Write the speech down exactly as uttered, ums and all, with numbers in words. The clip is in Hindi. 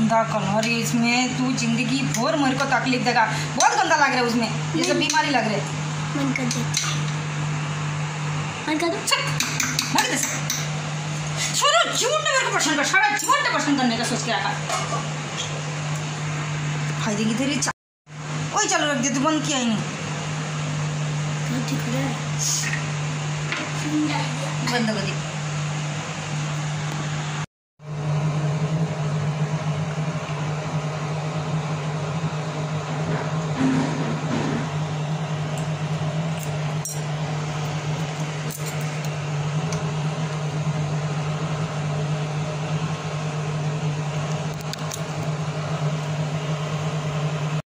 गंदा कलर है इसमें। तू जिंदगी भर मेरे को तकलीफ देगा। बहुत गंदा लग रहा है उसमें, ये सब बीमारी लग रही है। मन कर दे, मन कर दो। लग दे सारा जीवन ने मेरे को पसंद कर, सारा जीवन ने पसंद करने का सोच के रखा। भाई देखी तेरी वही चलो रख दे, तू बंद किया ही नहीं। ठीक है, बंद कर दे।